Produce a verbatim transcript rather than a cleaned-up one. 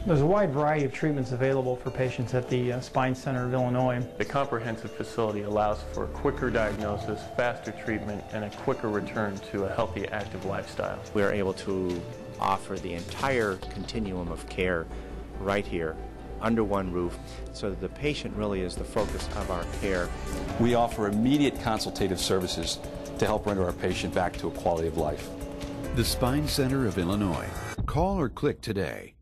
There's a wide variety of treatments available for patients at the uh, Spine Center of Illinois. The comprehensive facility allows for quicker diagnosis, faster treatment, and a quicker return to a healthy, active lifestyle. We are able to offer the entire continuum of care right here under one roof, so that the patient really is the focus of our care. We offer immediate consultative services to help render our patient back to a quality of life. The Spine Center of Illinois. Call or click today.